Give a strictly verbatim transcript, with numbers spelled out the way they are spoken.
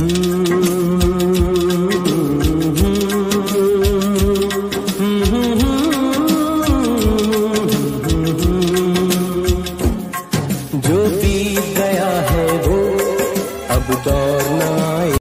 जो बीत गया है वो अब दौर ना